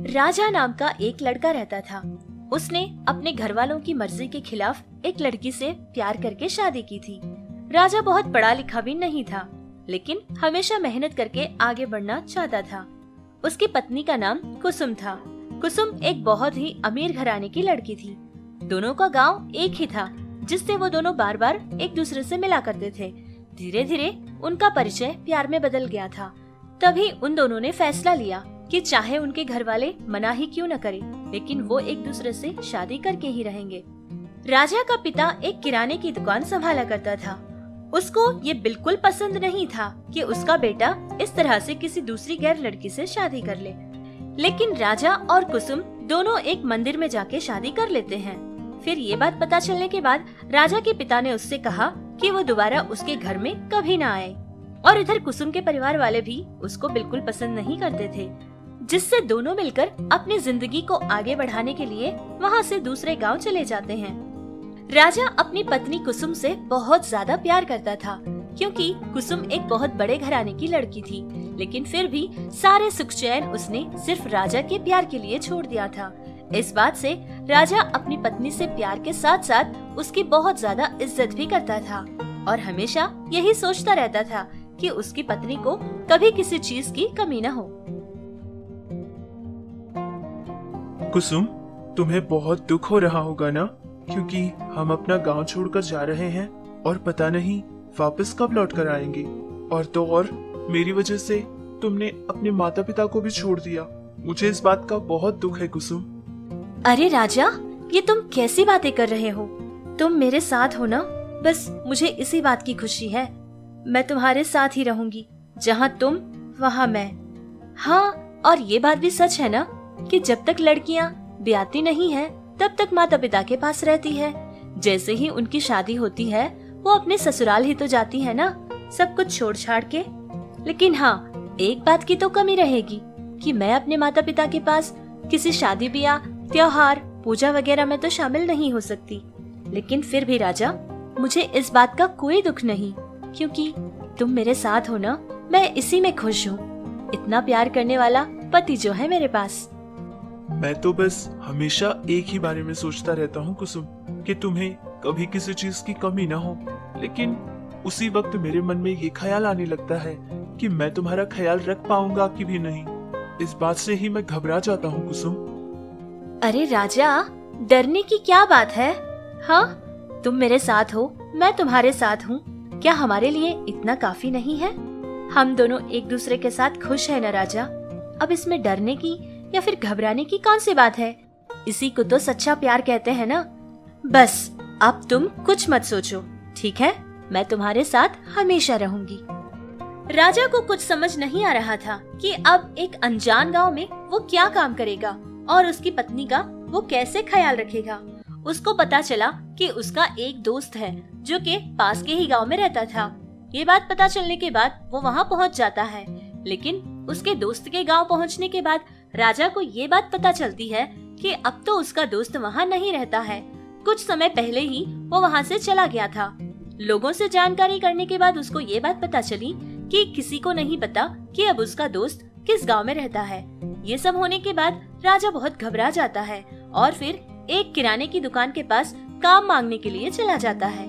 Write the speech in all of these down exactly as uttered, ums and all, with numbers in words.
राजा नाम का एक लड़का रहता था। उसने अपने घर वालों की मर्जी के खिलाफ एक लड़की से प्यार करके शादी की थी। राजा बहुत पढ़ा लिखा भी नहीं था, लेकिन हमेशा मेहनत करके आगे बढ़ना चाहता था। उसकी पत्नी का नाम कुसुम था। कुसुम एक बहुत ही अमीर घराने की लड़की थी। दोनों का गांव एक ही था, जिससे वो दोनों बार बार एक दूसरे से मिला करते थे। धीरे धीरे उनका परिचय प्यार में बदल गया था। तभी उन दोनों ने फैसला लिया कि चाहे उनके घर वाले मना ही क्यों न करें, लेकिन वो एक दूसरे से शादी करके ही रहेंगे। राजा का पिता एक किराने की दुकान संभाला करता था। उसको ये बिल्कुल पसंद नहीं था कि उसका बेटा इस तरह से किसी दूसरी गैर लड़की से शादी कर ले। लेकिन राजा और कुसुम दोनों एक मंदिर में जाके शादी कर लेते हैं। फिर ये बात पता चलने के बाद राजा के पिता ने उससे कहा कि वो दोबारा उसके घर में कभी ना आए। और इधर कुसुम के परिवार वाले भी उसको बिल्कुल पसंद नहीं करते थे, जिससे दोनों मिलकर अपनी जिंदगी को आगे बढ़ाने के लिए वहाँ से दूसरे गांव चले जाते हैं। राजा अपनी पत्नी कुसुम से बहुत ज्यादा प्यार करता था, क्योंकि कुसुम एक बहुत बड़े घराने की लड़की थी। लेकिन फिर भी सारे सुख चैन उसने सिर्फ राजा के प्यार के लिए छोड़ दिया था। इस बात से राजा अपनी पत्नी से प्यार के साथ साथ उसकी बहुत ज्यादा इज्जत भी करता था और हमेशा यही सोचता रहता था कि उसकी पत्नी को कभी किसी चीज की कमी न हो। कुसुम, तुम्हें बहुत दुख हो रहा होगा ना, क्योंकि हम अपना गांव छोड़कर जा रहे हैं और पता नहीं वापस कब लौट कर आएंगे। और तो और मेरी वजह से तुमने अपने माता पिता को भी छोड़ दिया। मुझे इस बात का बहुत दुख है कुसुम। अरे राजा, ये तुम कैसी बातें कर रहे हो? तुम मेरे साथ हो ना, बस मुझे इसी बात की खुशी है। मैं तुम्हारे साथ ही रहूंगी, जहाँ तुम वहाँ मैं। हाँ, और ये बात भी सच है ना कि जब तक लड़कियाँ ब्याती नहीं है तब तक माता पिता के पास रहती है। जैसे ही उनकी शादी होती है वो अपने ससुराल ही तो जाती है ना, सब कुछ छोड़ छाड़ के। लेकिन हाँ, एक बात की तो कमी रहेगी कि मैं अपने माता पिता के पास किसी शादी ब्याह, त्योहार, पूजा वगैरह में तो शामिल नहीं हो सकती। लेकिन फिर भी राजा, मुझे इस बात का कोई दुख नहीं, क्योंकि तुम मेरे साथ हो ना, मैं इसी में खुश हूँ। इतना प्यार करने वाला पति जो है मेरे पास। मैं तो बस हमेशा एक ही बारे में सोचता रहता हूँ कुसुम, कि तुम्हें कभी किसी चीज की कमी ना हो। लेकिन उसी वक्त मेरे मन में ये ख्याल आने लगता है कि मैं तुम्हारा ख्याल रख पाऊंगा कि भी नहीं। इस बात से ही मैं घबरा जाता हूँ कुसुम। अरे राजा, डरने की क्या बात है? हाँ, तुम मेरे साथ हो, मैं तुम्हारे साथ हूँ। क्या हमारे लिए इतना काफी नहीं है? हम दोनों एक दूसरे के साथ खुश है ना राजा। अब इसमें डरने की या फिर घबराने की कौन सी बात है? इसी को तो सच्चा प्यार कहते हैं ना। बस अब तुम कुछ मत सोचो, ठीक है? मैं तुम्हारे साथ हमेशा रहूंगी। राजा को कुछ समझ नहीं आ रहा था कि अब एक अनजान गांव में वो क्या काम करेगा और उसकी पत्नी का वो कैसे ख्याल रखेगा। उसको पता चला कि उसका एक दोस्त है जो के पास के ही गांव में रहता था। ये बात पता चलने के बाद वो वहां पहुंच जाता है। लेकिन उसके दोस्त के गांव पहुंचने के बाद राजा को ये बात पता चलती है कि अब तो उसका दोस्त वहां नहीं रहता है। कुछ समय पहले ही वो वहां से चला गया था। लोगों से जानकारी करने के बाद उसको ये बात पता चली कि किसी को नहीं पता कि अब उसका दोस्त किस गांव में रहता है। ये सब होने के बाद राजा बहुत घबरा जाता है और फिर एक किराने की दुकान के पास काम मांगने के लिए चला जाता है।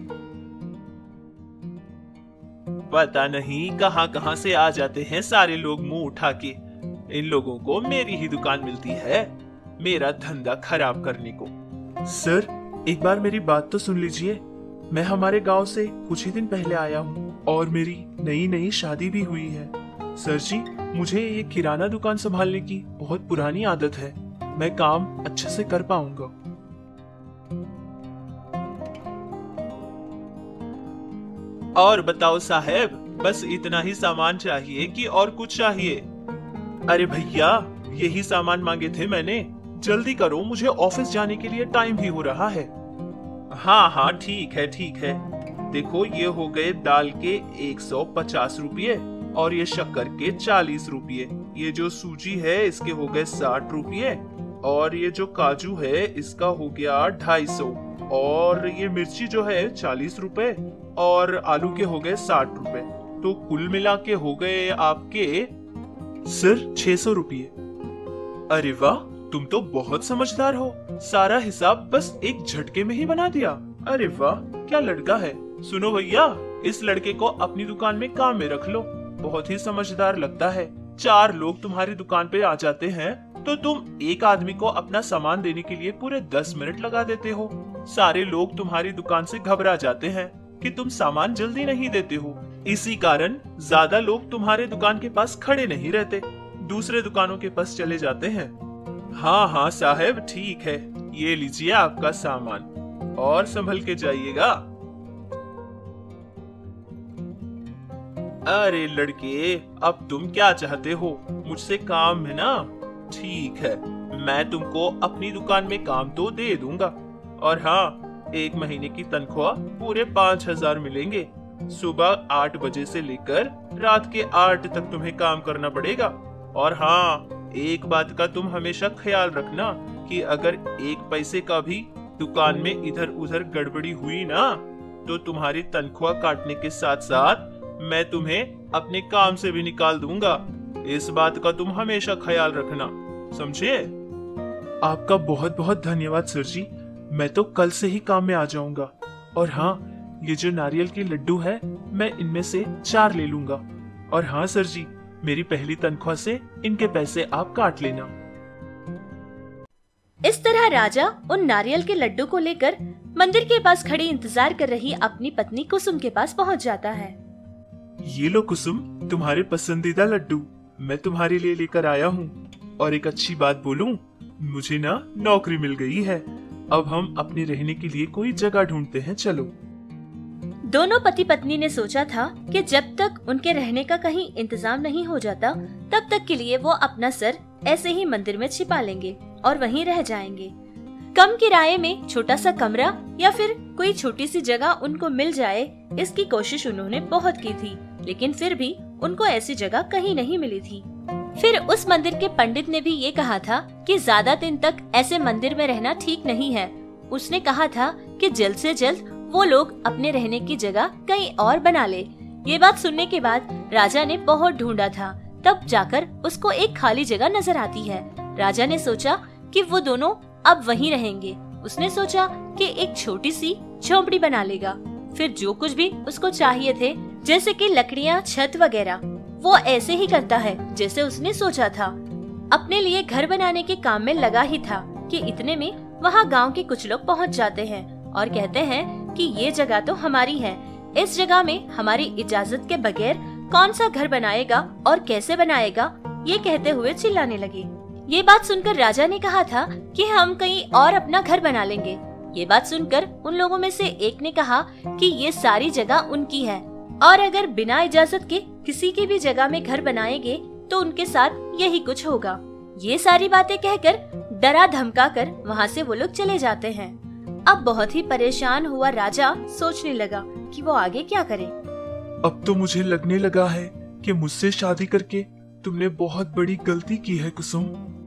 पता नहीं कहां कहां से आ जाते हैं सारे लोग मुंह उठा के। इन लोगों को मेरी ही दुकान मिलती है मेरा धंधा खराब करने को। सर, एक बार मेरी बात तो सुन लीजिए। मैं हमारे गांव से कुछ ही दिन पहले आया हूँ और मेरी नई नई शादी भी हुई है। सर जी, मुझे ये किराना दुकान संभालने की बहुत पुरानी आदत है। मैं काम अच्छे से कर पाऊंगा। और बताओ साहब, बस इतना ही सामान चाहिए कि और कुछ चाहिए? अरे भैया, यही सामान मांगे थे मैंने। जल्दी करो, मुझे ऑफिस जाने के लिए टाइम भी हो रहा है। हाँ हाँ, ठीक है ठीक है। देखो, ये हो गए दाल के एक सौ पचास रुपये और ये शक्कर के चालीस रुपये। ये जो सूजी है इसके हो गए साठ रुपये और ये जो काजू है इसका हो गया ढाई सौ और ये मिर्ची जो है चालीस रुपए और आलू के हो गए साठ रुपए। तो कुल मिला के हो गए आपके सर छह सौ रुपये। अरे वाह, तुम तो बहुत समझदार हो। सारा हिसाब बस एक झटके में ही बना दिया। अरे वाह, क्या लड़का है। सुनो भैया, इस लड़के को अपनी दुकान में काम में रख लो। बहुत ही समझदार लगता है। चार लोग तुम्हारी दुकान पे आ जाते हैं तो तुम एक आदमी को अपना सामान देने के लिए पूरे दस मिनट लगा देते हो। सारे लोग तुम्हारी दुकान से घबरा जाते हैं कि तुम सामान जल्दी नहीं देते हो। इसी कारण ज्यादा लोग तुम्हारे दुकान के पास खड़े नहीं रहते, दूसरे दुकानों के पास चले जाते हैं। हाँ हाँ साहब, ठीक है, ये लीजिए आपका सामान और संभल के जाइएगा। अरे लड़के, अब तुम क्या चाहते हो? मुझसे काम है ना? ठीक है, मैं तुमको अपनी दुकान में काम तो दे दूंगा। और हाँ, एक महीने की तनख्वाह पूरे पाँच हजार मिलेंगे। सुबह आठ बजे से लेकर रात के आठ तक तुम्हें काम करना पड़ेगा। और हाँ, एक बात का तुम हमेशा ख्याल रखना कि अगर एक पैसे का भी दुकान में इधर उधर गड़बड़ी हुई ना, तो तुम्हारी तनख्वाह काटने के साथ साथ मैं तुम्हें अपने काम से भी निकाल दूंगा। इस बात का तुम हमेशा ख्याल रखना, समझे? आपका बहुत बहुत धन्यवाद सर जी। मैं तो कल से ही काम में आ जाऊंगा। और हाँ, ये जो नारियल के लड्डू है, मैं इनमें से चार ले लूंगा। और हाँ सर जी, मेरी पहली तनख्वाह से इनके पैसे आप काट लेना। इस तरह राजा उन नारियल के लड्डू को लेकर मंदिर के पास खड़ी इंतजार कर रही अपनी पत्नी कुसुम के पास पहुंच जाता है। ये लो कुसुम, तुम्हारे पसंदीदा लड्डू मैं तुम्हारे लिए लेकर आया हूँ। और एक अच्छी बात बोलूं, मुझे ना नौकरी मिल गई है। अब हम अपने रहने के लिए कोई जगह ढूंढते हैं, चलो। दोनों पति पत्नी ने सोचा था कि जब तक उनके रहने का कहीं इंतजाम नहीं हो जाता, तब तक के लिए वो अपना सर ऐसे ही मंदिर में छिपा लेंगे और वहीं रह जाएंगे। कम किराए में छोटा सा कमरा या फिर कोई छोटी सी जगह उनको मिल जाए, इसकी कोशिश उन्होंने बहुत की थी, लेकिन फिर भी उनको ऐसी जगह कहीं नहीं मिली थी। फिर उस मंदिर के पंडित ने भी ये कहा था कि ज्यादा दिन तक ऐसे मंदिर में रहना ठीक नहीं है। उसने कहा था कि जल्द से जल्द वो लोग अपने रहने की जगह कहीं और बना ले। ये बात सुनने के बाद राजा ने बहुत ढूंढा था, तब जाकर उसको एक खाली जगह नजर आती है। राजा ने सोचा कि वो दोनों अब वहीं रहेंगे। उसने सोचा कि एक छोटी सी झोपड़ी बना लेगा। फिर जो कुछ भी उसको चाहिए थे, जैसे कि लकड़ियाँ, छत वगैरह, वो ऐसे ही करता है जैसे उसने सोचा था। अपने लिए घर बनाने के काम में लगा ही था कि इतने में वहाँ गांव के कुछ लोग पहुँच जाते हैं और कहते हैं कि ये जगह तो हमारी है। इस जगह में हमारी इजाजत के बगैर कौन सा घर बनाएगा और कैसे बनाएगा, ये कहते हुए चिल्लाने लगे। ये बात सुनकर राजा ने कहा था कि हम कहीं और अपना घर बना लेंगे। ये बात सुनकर उन लोगों में से एक ने कहा कि ये सारी जगह उनकी है और अगर बिना इजाजत के किसी की भी जगह में घर बनाएंगे तो उनके साथ यही कुछ होगा। ये सारी बातें कहकर डरा धमका कर वहाँ से वो लोग चले जाते हैं। अब बहुत ही परेशान हुआ राजा सोचने लगा कि वो आगे क्या करे। अब तो मुझे लगने लगा है कि मुझसे शादी करके तुमने बहुत बड़ी गलती की है कुसुम।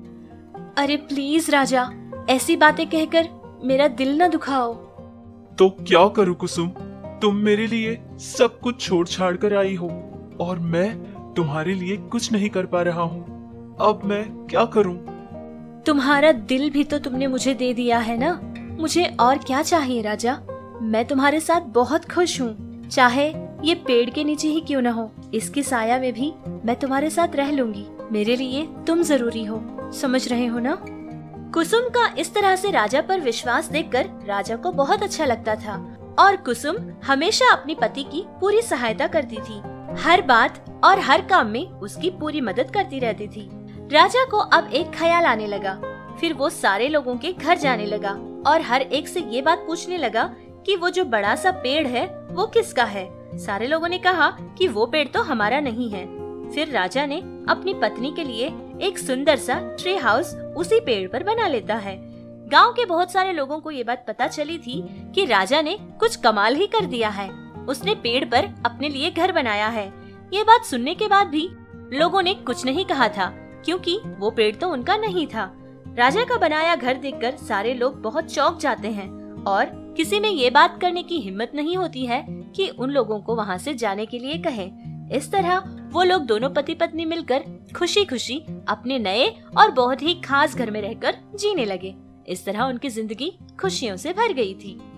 अरे प्लीज राजा, ऐसी बातें कहकर मेरा दिल न दुखाओ। तो क्या करूं कुसुम, तुम मेरे लिए सब कुछ छोड़ छाड़ कर आई हो और मैं तुम्हारे लिए कुछ नहीं कर पा रहा हूँ। अब मैं क्या करूँ? तुम्हारा दिल भी तो तुमने मुझे दे दिया है ना, मुझे और क्या चाहिए राजा। मैं तुम्हारे साथ बहुत खुश हूँ, चाहे ये पेड़ के नीचे ही क्यों न हो, इसकी साया में भी मैं तुम्हारे साथ रह लूंगी। मेरे लिए तुम जरूरी हो, समझ रहे हो ना? कुसुम का इस तरह से राजा पर विश्वास देखकर राजा को बहुत अच्छा लगता था और कुसुम हमेशा अपने पति की पूरी सहायता करती थी। हर बात और हर काम में उसकी पूरी मदद करती रहती थी। राजा को अब एक ख्याल आने लगा। फिर वो सारे लोगों के घर जाने लगा और हर एक से ये बात पूछने लगा कि वो जो बड़ा सा पेड़ है वो किसका है। सारे लोगों ने कहा कि वो पेड़ तो हमारा नहीं है। फिर राजा ने अपनी पत्नी के लिए एक सुंदर सा ट्री हाउस उसी पेड़ पर बना लेता है। गांव के बहुत सारे लोगों को ये बात पता चली थी कि राजा ने कुछ कमाल ही कर दिया है, उसने पेड़ पर अपने लिए घर बनाया है। ये बात सुनने के बाद भी लोगों ने कुछ नहीं कहा था, क्योंकि वो पेड़ तो उनका नहीं था। राजा का बनाया घर देखकर सारे लोग बहुत चौंक जाते हैं और किसी में ये बात करने की हिम्मत नहीं होती है कि उन लोगों को वहाँ से जाने के लिए कहे। इस तरह वो लोग दोनों पति पत्नी मिलकर खुशी खुशी अपने नए और बहुत ही खास घर में रहकर जीने लगे। इस तरह उनकी जिंदगी खुशियों से भर गई थी।